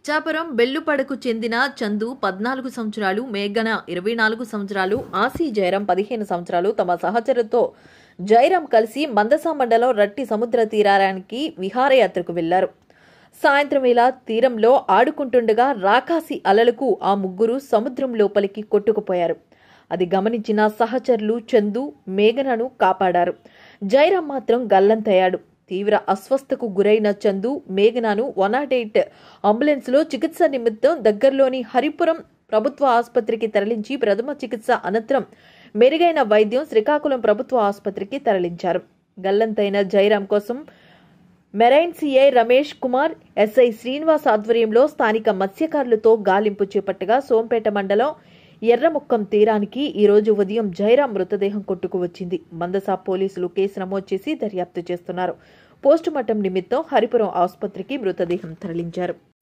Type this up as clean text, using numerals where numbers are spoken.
ఇచ్చాపురం బెల్లుపడకు చెందిన చందు 14 సంవత్సరాలు, మేఘన 24 సంవత్సరాలు, ఆసి జయరాం 15 సంవత్సరాలు తమ సహచరులతో జయరాం కలిసి మందస మండలం రట్టి సముద్ర తీరానికి విహారయాత్రకు వెళ్లారు. సాయంత్రం వేళ తీరంలో ఆడుకుంటుండగా రాకాసి అలలకు ఆ ముగ్గురు సముద్రం లోపలికి కొట్టుకుపోయారు. అది గమనించిన సహచరులు చందు, మేఘనను కాపాడారు. జయరాం మాత్రం గల్లంతయ్యాడు. తీవ్ర అస్వస్థకు గురైన చందు, మేఘనను 108 అంబులెన్స్లో చికిత్స నిమిత్తం దగ్గరలోని హరిపురం ప్రభుత్వ ఆసుపత్రికి తరలించి ప్రథమ చికిత్స అనంతరం మెరుగైన వైద్యం శ్రీకాకుళం ప్రభుత్వ ఆసుపత్రికి తరలించారు. గల్లంతైన జయరాం కోసం marine CI Ramesh Kumar, SI Srinivas ఆధ్వర్యంలో స్థానిక మత్స్యకారులతో గాలింపు చేపట్టగా సోంపేట మండలం ఎర్రముక్కం తీరానికి ఈ రోజు ఉదయం జయరాం మృతదేహం కొట్టుకు వచ్చింది. మందస పోలీసులు కేసు నమోదు చేసి దర్యాప్తు చేస్తున్నారు. పోస్టుమార్టం నిమిత్తం హరిపురం ఆసుపత్రికి మృతదేహం తరలించారు.